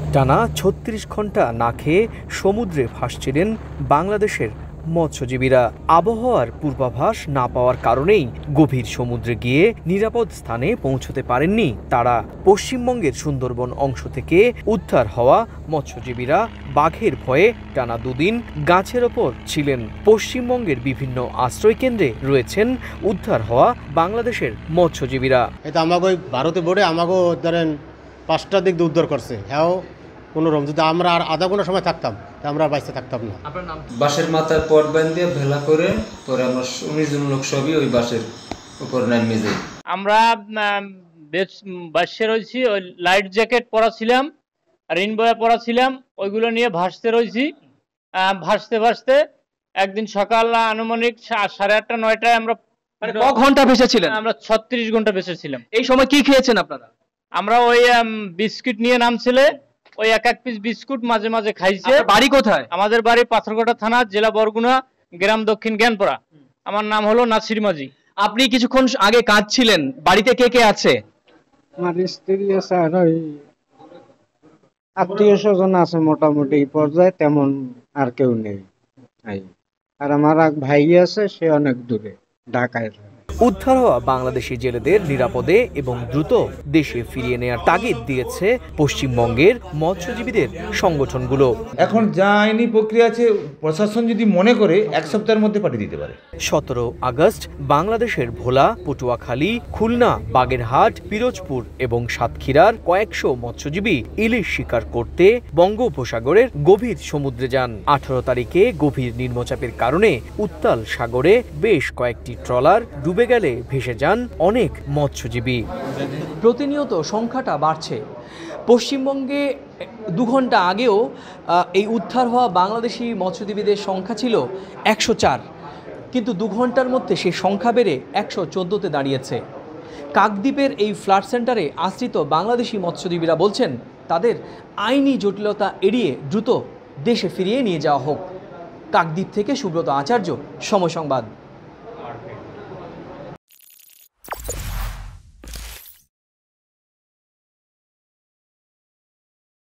টানা ৩৬ ঘন্টা না খেয়ে সমুদ্রে ভাসছিলেন বাংলাদেশের মৎস্যজীবীরা। আবহাওয়ার পূর্বাভাস না পাওয়ার কারণেই গভীর সমুদ্রে গিয়ে নিরাপদ স্থানে পৌঁছতে পারেননি তারা। পশ্চিমবঙ্গের সুন্দরবন অংশ থেকে উদ্ধার হওয়া মৎস্যজীবীরা বাঘের ভয়ে টানা দুদিন গাছের ওপর ছিলেন। পশ্চিমবঙ্গের বিভিন্ন আশ্রয়কেন্দ্রে রয়েছেন উদ্ধার হওয়া বাংলাদেশের মৎস্যজীবীরা। এটা আমাকে ভারতে বোর্ডে আমাকে ধরেন 5টার দিক দিয়ে উদ্ধার করছে। হ্যাঁ কোনো রকম যদি আমরা আর আধা ঘন্টা সময় থাকতাম আমরা বাইসে থাকতাম না। আপনার নাম? বাঁশের মাথায় পট বাঁধিয়ে ভেলা করে পরে আমরা 19 জন লোক সবই ওই বাঁশের উপর নামিয়ে যাই। আমরা বাসে রয়েছি, ওই লাইট জ্যাকেট পরা ছিলাম, রেইনবো পরা ছিলাম, ওইগুলো নিয়ে ভাসতে রয়েছি। ভাসতে ভাসতে একদিন সকাল আনুমানিক 8:30 9টায় আমরা ক ঘন্টা ভেসেছিলেন? আমরা 36 ঘন্টা ভেসেছিলাম। এই সময় কি খেয়েছেন আপনারা? আমরা ওই বিস্কুট নিয়ে নামছিলে, ওই এক পিস বিস্কুট মাঝে মাঝে খাইছে। বাড়ি কোথায়? আমাদের বাড়ি পাথরঘাটা থানা, জেলা বরগুনা, গ্রাম দক্ষিণ জ্ঞানপাড়া। আমার নাম হলো নাসির মাঝি। আপনি কিছুক্ষণ আগে কাঁদছিলেন, বাড়িতে কে কে আছে? আমার স্ত্রী আছে আর ওই আত্মীয় স্বজন আছে, মোটামুটি পর্যায়ে তেমন আর কেউ নেই। আর আমার এক ভাই আছে, সে অনেক দূরে ঢাকায়। উদ্ধার হওয়া বাংলাদেশি জেলেদের নিরাপদে এবং দ্রুত দেশে ফিরিয়ে নেওয়ার তাগিদ দিয়েছে পশ্চিমবঙ্গের মৎস্যজীবীদের সংগঠনগুলো। এখন যা আইনি প্রক্রিয়া আছে প্রশাসন যদি মনে করে 1 সপ্তাহের মধ্যে পাঠিয়ে দিতে পারে। 17 আগস্ট বাংলাদেশের ভোলা, পটুয়াখালী, খুলনা, বাগেরহাট, পিরোজপুর এবং সাতক্ষীরার কয়েকশো মৎস্যজীবী ইলিশ শিকার করতে বঙ্গোপসাগরের গভীর সমুদ্রে যান। 18 তারিখে গভীর নিম্নচাপের কারণে উত্তাল সাগরে বেশ কয়েকটি ট্রলার ডুবে গেলে ভেসে যান অনেক মৎস্যজীবী। প্রতিনিয়ত সংখ্যাটা বাড়ছে। পশ্চিমবঙ্গে 2 ঘন্টা আগেও এই উদ্ধার হওয়া বাংলাদেশি মৎস্যজীবীদের সংখ্যা ছিল 104, কিন্তু 2 ঘন্টার মধ্যে সেই সংখ্যা বেড়ে 114-তে দাঁড়িয়েছে। কাকদ্বীপের এই ফ্লাড সেন্টারে আশ্রিত বাংলাদেশি মৎস্যজীবীরা বলছেন তাদের আইনি জটিলতা এড়িয়ে দ্রুত দেশে ফিরিয়ে নিয়ে যাওয়া হোক। কাকদ্বীপ থেকে সুব্রত আচার্য, সময় সংবাদ।